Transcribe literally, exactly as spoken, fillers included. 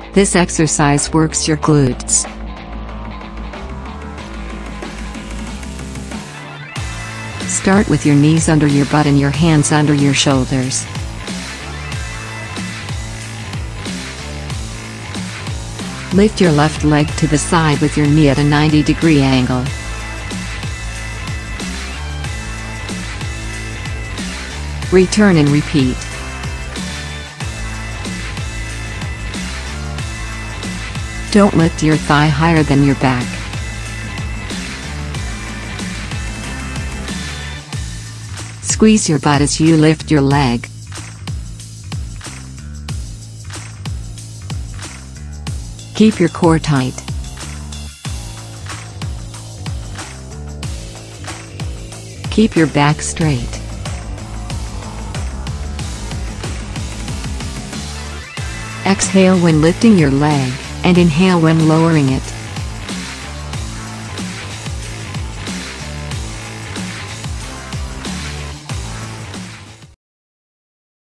This exercise works your glutes. Start with your knees under your butt and your hands under your shoulders. Lift your left leg to the side with your knee at a ninety degree angle. Return and repeat. Don't lift your thigh higher than your back. Squeeze your butt as you lift your leg. Keep your core tight. Keep your back straight. Exhale when lifting your leg, and inhale when lowering it.